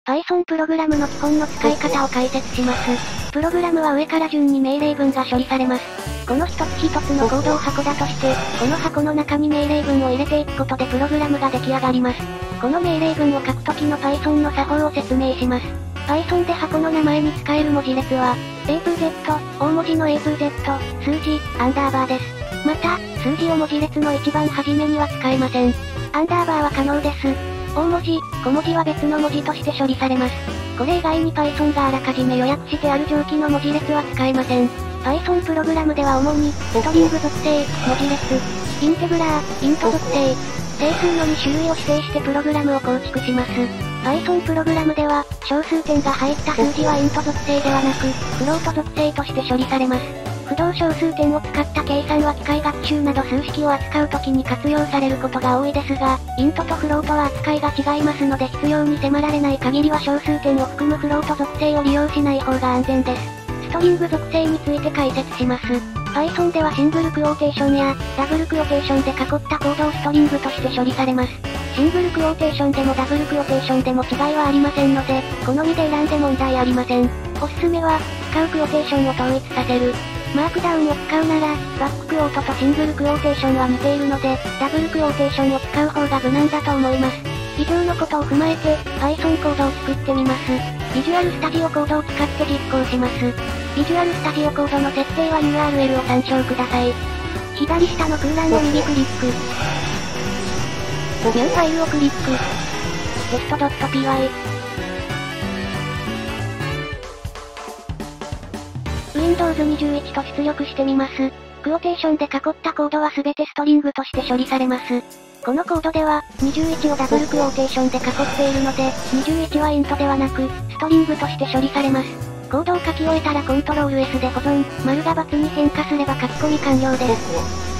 Python プログラムの基本の使い方を解説します。プログラムは上から順に命令文が処理されます。この一つ一つのコードを箱だとして、この箱の中に命令文を入れていくことでプログラムが出来上がります。この命令文を書くときの Python の作法を説明します。Python で箱の名前に使える文字列は、A to Z、大文字の A to Z、数字、アンダーバーです。また、数字を文字列の一番初めには使えません。アンダーバーは可能です。大文字、小文字は別の文字として処理されます。これ以外に Python があらかじめ予約してある上記の文字列は使えません。Python プログラムでは主に、ストリング属性、文字列、インテグラー、イント属性、整数の2種類を指定してプログラムを構築します。Python プログラムでは、小数点が入った数字はイント属性ではなく、フロート属性として処理されます。不動小数点を使った計算は機械学習など数式を扱うときに活用されることが多いですが、イントとフロートは扱いが違いますので必要に迫られない限りは小数点を含むフロート属性を利用しない方が安全です。ストリング属性について解説します。Python ではシングルクォーテーションや、ダブルクォーテーションで囲ったコードをストリングとして処理されます。シングルクォーテーションでもダブルクォーテーションでも違いはありませんので、好みで選んで問題ありません。おすすめは、使うクォーテーションを統一させる。マークダウンを使うなら、バッククォートとシングルクォーテーションは似ているので、ダブルクォーテーションを使う方が無難だと思います。以上のことを踏まえて、Python コードを作ってみます。ビジュアルスタジオコードを使って実行します。ビジュアルスタジオコードの設定は URL を参照ください。左下の空欄を右クリック。ニューファイルをクリック。test.py。Windows 21と出力してみます。クォーテーションで囲ったコードはすべてストリングとして処理されます。このコードでは、21をダブルクォーテーションで囲っているので、21はイントではなく、ストリングとして処理されます。コードを書き終えたら Ctrl+S で保存、丸が×に変化すれば書き込み完了です。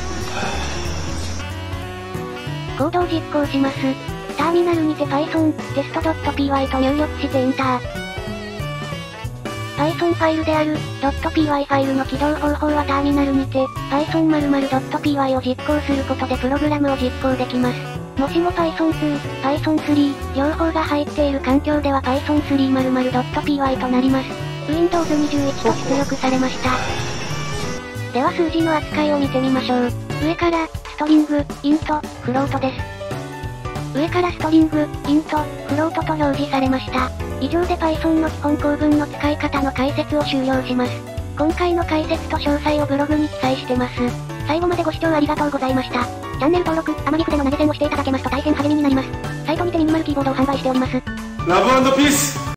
コードを実行します。ターミナルにて Python、test.py と入力してエンター。Python ファイルである、.py ファイルの起動方法はターミナルにて、python○○.py を実行することでプログラムを実行できます。もしも Python 2、Python 3、両方が入っている環境では Python 3○○.py となります。Windows 21と出力されました。では数字の扱いを見てみましょう。上から、ストリング、イント、フロートです。上からストリング、イント、フロートと表示されました。以上で Python の基本構文の使い方の解説を終了します。今回の解説と詳細をブログに記載してます。最後までご視聴ありがとうございました。チャンネル登録、アマギフでの投げ銭をしていただけますと大変励みになります。サイトにてミニマルキーボードを販売しております。 ラブ&ピース